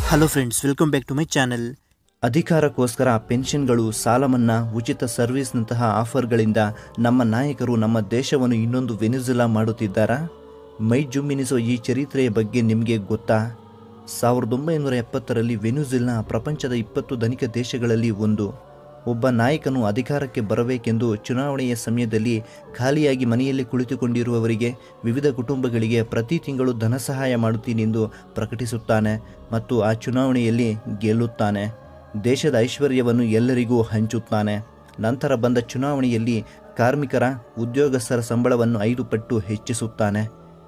Hello friends, welcome back to my channel. ಅಧಿಕಾರಕ್ಕೋಸ್ಕರ ಪೆನ್ಷನ್ಗಳು, ಸಾಲ ಮನ್ನಾ, ಉಚಿತ ಸರ್ವಿಸ್ನಂತಹ ಆಫರ್ಗಳಿಂದ ನಮ್ಮ ನಾಯಕರು ನಮ್ಮ ದೇಶವನ್ನು ಇನ್ನೊಂದು ವೆನಿಜುಲಾ ಮಾಡುತ್ತಿದ್ದಾರಾ? ಮೈ ಜುಮ್ಮಿನಿಸೋ ಈ ಚರಿತ್ರೆಯ ಬಗ್ಗೆ ನಿಮಗೆ ಗೊತ್ತಾ? 1970ರಲ್ಲಿ ವೆನಿಜುಲಾ ಪ್ರಪಂಚದ 20 ಧನಿಕ ದೇಶಗಳಲ್ಲಿ ಒಂದು. ಒಬ್ಬ ನಾಯಕನು ಅಧಿಕಾರಕ್ಕೆ ಬರಬೇಕೆಂದು ಚುನಾವಣೆಯ ಸಮಯದಲ್ಲಿ ಖಾಲಿಯಾಗಿ ಮನೆಯಲ್ಲಿ ಕುಳಿತುಕೊಂಡಿರುವವರಿಗೆ, ವಿವಿಧ ಕುಟುಂಬಗಳಿಗೆ ಪ್ರತಿ ತಿಂಗಳು ಧನ ಸಹಾಯ ಮಾಡುತ್ತೀನೆಂದು ಪ್ರಕಟಿಸುತ್ತಾನೆ ಮತ್ತು ಆ ಚುನಾವಣೆಯಲ್ಲಿ ಗೆಲ್ಲುತ್ತಾನೆ. ದೇಶದ ಐಶ್ವರ್ಯವನ್ನು ಎಲ್ಲರಿಗೂ ಹಂಚುತ್ತಾನೆ. ನಂತರ ಬಂದ ಚುನಾವಣೆಯಲ್ಲಿ ಕಾರ್ಮಿಕರ, ಉದ್ಯೋಗಸ್ಥರ ಸಂಬಳವನ್ನು 5 ಪಟ್ಟು ಹೆಚ್ಚಿಸುತ್ತಾನೆ.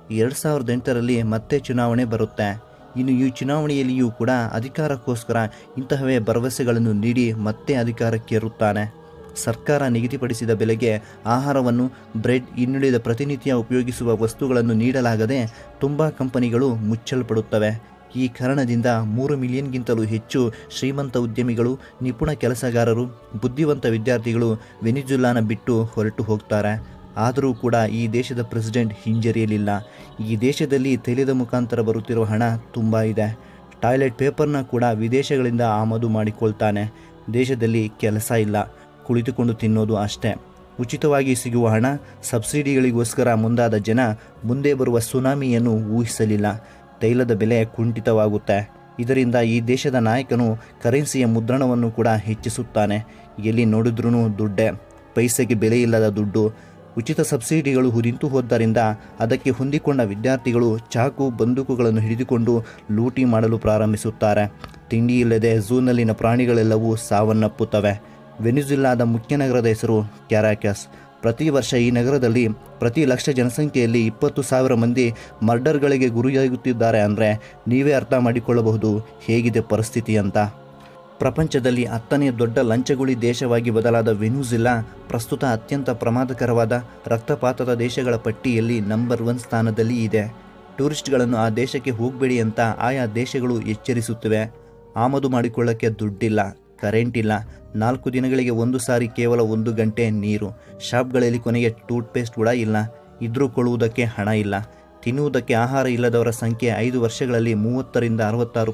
2008ರಲ್ಲಿ ಮತ್ತೆ ಚುನಾವಣೆ ಬರುತ್ತೆ. ಇನ್ನು ಈ ಚುನಾವಣೆಯಲ್ಲಿಯೂ ಕೂಡ ಅಧಿಕಾರಕ್ಕೋಸ್ಕರ ಇಂತಹವೇ ಭರವಸೆಗಳನ್ನು ನೀಡಿ ಮತ್ತೆ ಅಧಿಕಾರಕ್ಕೇರುತ್ತಾನೆ. ಸರ್ಕಾರ ನಿಗದಿಪಡಿಸಿದ ಬೆಲೆಗೆ ಆಹಾರವನ್ನು, ಬ್ರೆಡ್, ಇನ್ನುಳಿದ ಪ್ರತಿನಿತ್ಯ ಉಪಯೋಗಿಸುವ ವಸ್ತುಗಳನ್ನು ನೀಡಲಾಗದೆ ತುಂಬ ಕಂಪನಿಗಳು ಮುಚ್ಚಲ್ಪಡುತ್ತವೆ. ಈ ಕಾರಣದಿಂದ 3 ಮಿಲಿಯನ್ಗಿಂತಲೂ ಹೆಚ್ಚು ಶ್ರೀಮಂತ ಉದ್ಯಮಿಗಳು, ನಿಪುಣ ಕೆಲಸಗಾರರು, ಬುದ್ಧಿವಂತ ವಿದ್ಯಾರ್ಥಿಗಳು ವೆನಿಜುಲಾನ ಬಿಟ್ಟು ಹೊರಟು ಹೋಗ್ತಾರೆ. ಆದರೂ ಕೂಡ ಈ ದೇಶದ ಪ್ರೆಸಿಡೆಂಟ್ ಹಿಂಜರಿಯಲಿಲ್ಲ. ಈ ದೇಶದಲ್ಲಿ ತೈಲದ ಮುಖಾಂತರ ಬರುತ್ತಿರುವ ಹಣ ತುಂಬ ಇದೆ. ಟಾಯ್ಲೆಟ್ ಪೇಪರ್ನ ಕೂಡ ವಿದೇಶಗಳಿಂದ ಆಮದು ಮಾಡಿಕೊಳ್ತಾನೆ. ದೇಶದಲ್ಲಿ ಕೆಲಸ ಇಲ್ಲ, ಕುಳಿತುಕೊಂಡು ತಿನ್ನೋದು ಅಷ್ಟೇ. ಉಚಿತವಾಗಿ ಸಿಗುವ ಹಣ, ಸಬ್ಸಿಡಿಗಳಿಗೋಸ್ಕರ ಮುಂದಾದ ಜನ ಮುಂದೆ ಬರುವ ಸುನಾಮಿಯನ್ನು ಊಹಿಸಲಿಲ್ಲ. ತೈಲದ ಬೆಲೆ ಕುಂಠಿತವಾಗುತ್ತೆ. ಇದರಿಂದ ಈ ದೇಶದ ನಾಯಕನು ಕರೆನ್ಸಿಯ ಮುದ್ರಣವನ್ನು ಕೂಡ ಹೆಚ್ಚಿಸುತ್ತಾನೆ. ಎಲ್ಲಿ ನೋಡಿದ್ರೂ ದುಡ್ಡೇ, ಪೈಸೆಗೆ ಬೆಲೆ ಇಲ್ಲದ ದುಡ್ಡು. ಉಚಿತ ಸಬ್ಸಿಡಿಗಳು ನಿಂತು ಹೋದ್ದರಿಂದ ಅದಕ್ಕೆ ಹೊಂದಿಕೊಂಡ ವಿದ್ಯಾರ್ಥಿಗಳು ಚಾಕು, ಬಂದೂಕುಗಳನ್ನು ಹಿಡಿದುಕೊಂಡು ಲೂಟಿ ಮಾಡಲು ಪ್ರಾರಂಭಿಸುತ್ತಾರೆ. ತಿಂಡಿ ಇಲ್ಲದೆ ಝೂನಲ್ಲಿನ ಪ್ರಾಣಿಗಳೆಲ್ಲವೂ ಸಾವನ್ನಪ್ಪುತ್ತವೆ. ವೆನಿಜುಲಾದ ಮುಖ್ಯ ನಗರದ ಹೆಸರು ಕ್ಯಾರಾಕಸ್. ಪ್ರತಿ ವರ್ಷ ಈ ನಗರದಲ್ಲಿ ಪ್ರತಿ ಲಕ್ಷ ಜನಸಂಖ್ಯೆಯಲ್ಲಿ 20,000 ಮಂದಿ ಮರ್ಡರ್ಗಳಿಗೆ ಗುರಿಯಾಗುತ್ತಿದ್ದಾರೆ. ಅಂದರೆ ನೀವೇ ಅರ್ಥ ಮಾಡಿಕೊಳ್ಳಬಹುದು ಹೇಗಿದೆ ಪರಿಸ್ಥಿತಿ ಅಂತ. ಪ್ರಪಂಚದಲ್ಲಿ 10ನೇ ದೊಡ್ಡ ಲಂಚಗುಳಿ ದೇಶವಾಗಿ ಬದಲಾದ ವೆನಿಜುಲಾ ಪ್ರಸ್ತುತ ಅತ್ಯಂತ ಪ್ರಮಾದಕರವಾದ ರಕ್ತಪಾತದ ದೇಶಗಳ ಪಟ್ಟಿಯಲ್ಲಿ ನಂಬರ್ 1 ಸ್ಥಾನದಲ್ಲಿ ಇದೆ. ಟೂರಿಸ್ಟ್ಗಳನ್ನು ಆ ದೇಶಕ್ಕೆ ಹೋಗಬೇಡಿ ಅಂತ ಆಯಾ ದೇಶಗಳು ಎಚ್ಚರಿಸುತ್ತಿವೆ. ಆಮದು ಮಾಡಿಕೊಳ್ಳೋಕ್ಕೆ ದುಡ್ಡಿಲ್ಲ, ಕರೆಂಟ್ ಇಲ್ಲ, 4 ದಿನಗಳಿಗೆ ಒಂದು ಸಾರಿ ಕೇವಲ 1 ಗಂಟೆ ನೀರು. ಶಾಪ್ಗಳಲ್ಲಿ ಕೊನೆಗೆ ಟೂತ್ಪೇಸ್ಟ್ ಕೂಡ ಇಲ್ಲ. ಇದ್ರೂ ಕೊಳ್ಳುವುದಕ್ಕೆ ಹಣ ಇಲ್ಲ. ತಿನ್ನುವುದಕ್ಕೆ ಆಹಾರ ಇಲ್ಲದವರ ಸಂಖ್ಯೆ 5 ವರ್ಷಗಳಲ್ಲಿ 30ರಿಂದ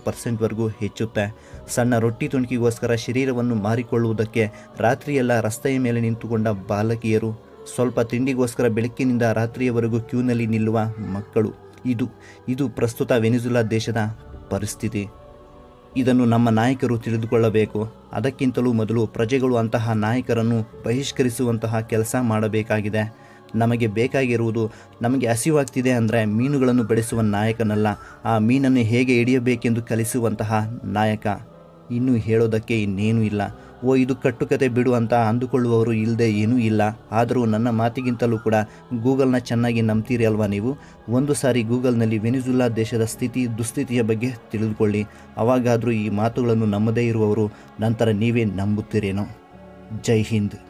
66% ಹೆಚ್ಚುತ್ತೆ. ಸಣ್ಣ ರೊಟ್ಟಿ ತುಣುಕಿಗೋಸ್ಕರ ಶರೀರವನ್ನು ಮಾರಿಕೊಳ್ಳುವುದಕ್ಕೆ ರಾತ್ರಿಯೆಲ್ಲ ರಸ್ತೆಯ ಮೇಲೆ ನಿಂತುಕೊಂಡ ಬಾಲಕಿಯರು, ಸ್ವಲ್ಪ ತಿಂಡಿಗೋಸ್ಕರ ಬೆಳಕಿನಿಂದ ರಾತ್ರಿಯವರೆಗೂ ಕ್ಯೂನಲ್ಲಿ ನಿಲ್ಲುವ ಮಕ್ಕಳು. ಇದು ಪ್ರಸ್ತುತ ವೆನಿಜುಲಾ ದೇಶದ ಪರಿಸ್ಥಿತಿ. ಇದನ್ನು ನಮ್ಮ ನಾಯಕರು ತಿಳಿದುಕೊಳ್ಳಬೇಕು. ಅದಕ್ಕಿಂತಲೂ ಮೊದಲು ಪ್ರಜೆಗಳು ಅಂತಹ ನಾಯಕರನ್ನು ಬಹಿಷ್ಕರಿಸುವಂತಹ ಕೆಲಸ ಮಾಡಬೇಕಾಗಿದೆ. ನಮಗೆ ಬೇಕಾಗಿರುವುದು, ನಮಗೆ ಹಸಿವಾಗ್ತಿದೆ ಅಂದರೆ ಮೀನುಗಳನ್ನು ಬಡಿಸುವ ನಾಯಕನಲ್ಲ, ಆ ಮೀನನ್ನು ಹೇಗೆ ಹಿಡಿಯಬೇಕೆಂದು ಕಲಿಸುವಂತಹ ನಾಯಕ. ಇನ್ನೂ ಹೇಳೋದಕ್ಕೆ ಇನ್ನೇನೂ ಇಲ್ಲ. ಇದು ಕಟ್ಟುಕತೆ ಬಿಡು ಅಂತ ಅಂದುಕೊಳ್ಳುವವರು ಇಲ್ಲದೆ ಏನೂ ಇಲ್ಲ. ಆದರೂ ನನ್ನ ಮಾತಿಗಿಂತಲೂ ಕೂಡ ಗೂಗಲ್ನ ಚೆನ್ನಾಗಿ ನಂಬ್ತೀರಿ ಅಲ್ವಾ ನೀವು? ಒಂದು ಸಾರಿ ಗೂಗಲ್ನಲ್ಲಿ ವೆನಿಜುಲಾ ದೇಶದ ದುಸ್ಥಿತಿಯ ಬಗ್ಗೆ ತಿಳಿದುಕೊಳ್ಳಿ. ಅವಾಗಾದರೂ ಈ ಮಾತುಗಳನ್ನು ನಂಬದೇ ಇರುವವರು ನಂತರ ನೀವೇ ನಂಬುತ್ತೀರೇನೋ. ಜೈ ಹಿಂದ್.